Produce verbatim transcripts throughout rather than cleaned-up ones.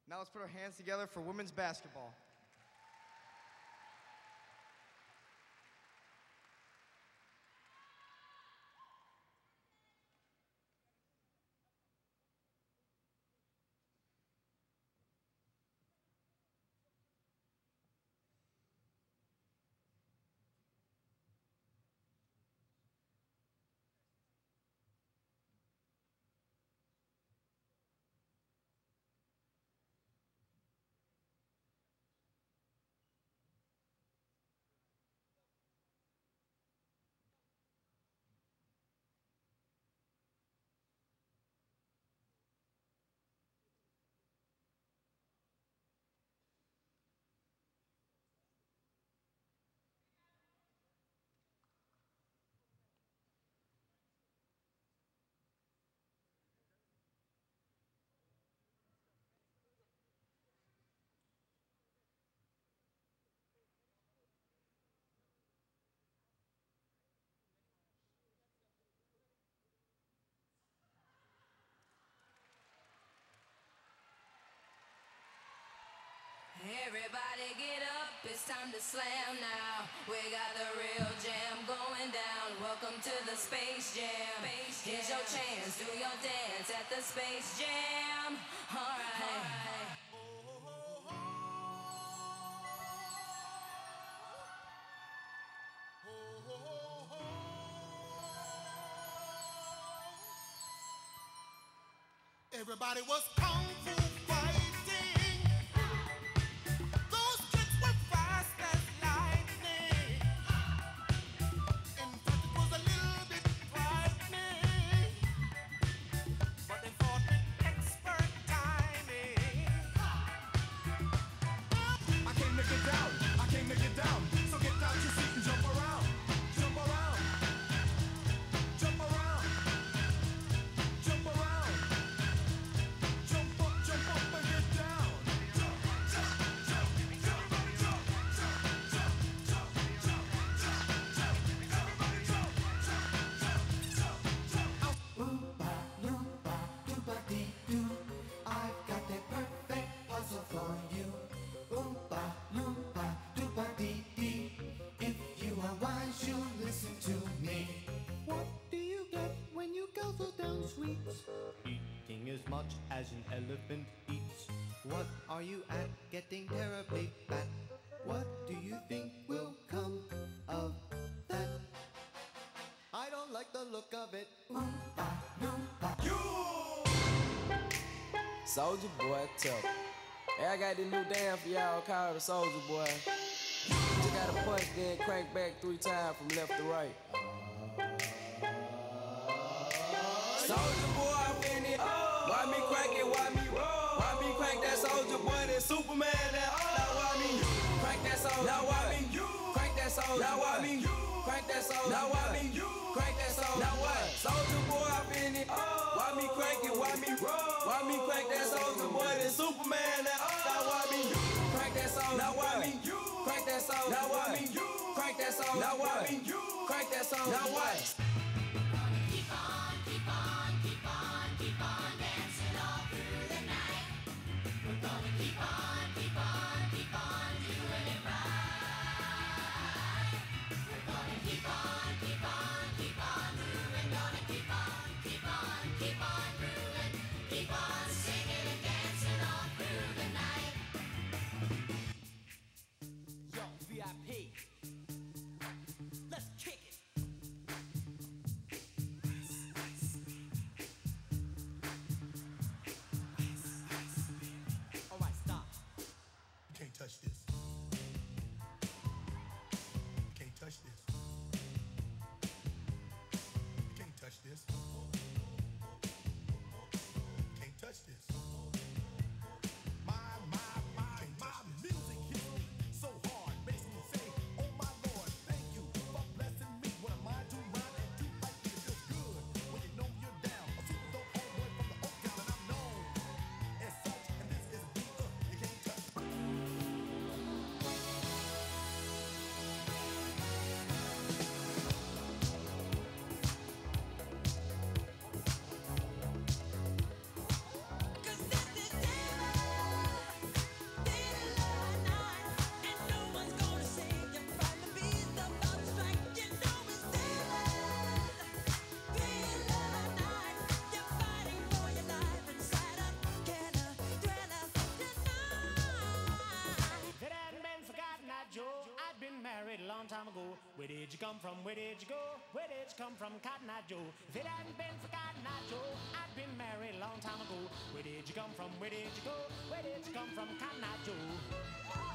Now let's put our hands together for women's basketball. Everybody get up, it's time to slam now. We got the real jam going down. Welcome to the Space Jam. Here's your chance, do your dance at the Space Jam. Alright. Everybody was kung fu fighting. Those kids were fast as lightning. In fact, it was a little bit frightening, but they fought with expert timing. I came to get down, I came to get down. So get down your seat and jump around, jump around, jump around, jump around. Jump up, jump up and get down. Jump, jump, jump, jump, jump, jump, jump, jump, jump, jump, jump. Everybody jump, jump, jump, jump, jump. Oompa, loompa, doopa dee doo. I've got the perfect puzzle for you. Oompa, loompa, doopa dee dee. If you are wise, you'll listen to me. What do you get when you guzzle down sweets? Eating as much as an elephant eats. What are you at? Getting terribly fat. What do you think will come of that? I don't like the look of it. Oompa, loompa. Soldier Boy tough. Hey, I got this new dance for y'all called the Soldier Boy. You gotta punch, then crank back three times from left to right. Soldier Boy, I'm in it. Why me crank it? Why me roll? Why me crank that Soldier Boy? That Superman? That now why me crank that Soldier? Now why me crank that Soldier? Now why me crank that Soldier? Now why me crank that Soldier? Now what? Soldier Boy, I'm in it. Why me crank it? Why me roll? Why me crank that Soldier Boy? That Superman? That now why me crank that Soldier? Now why me crank that Soldier? Now why me crank that Soldier? Now why me crank that Soldier? Now what? Keep on, keep on, keep on, keep on dancing all through the night. We're gonna keep on, keep on, keep on doing it right. We're gonna keep on, keep on, keep on moving. Gonna keep on, keep on, keep on grooving. Keep on singing and dancing all through the night. Yo, V I P. Let's kick it. time ago. Where did you come from? Where did you go? Where did you come from, Cotton Eye Joe? If it hadn't been for Cotton Eye Joe, I'd been married a long time ago. Where did you come from? Where did you go? Where did you come from, Cotton Eye Joe?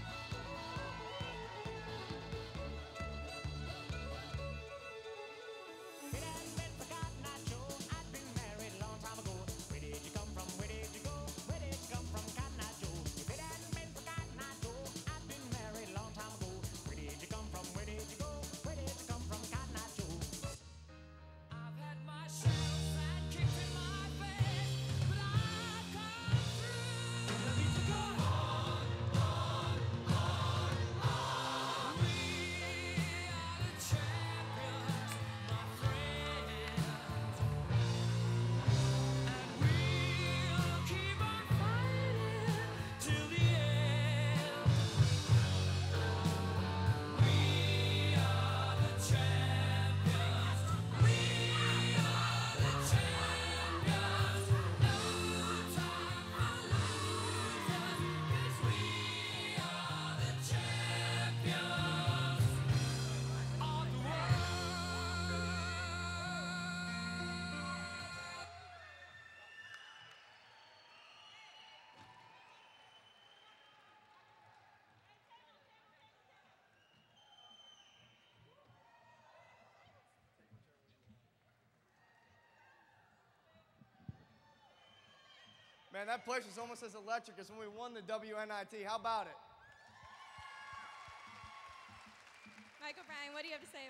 Man, that place was almost as electric as when we won the W N I T. How about it? Michael Bryan, what do you have to say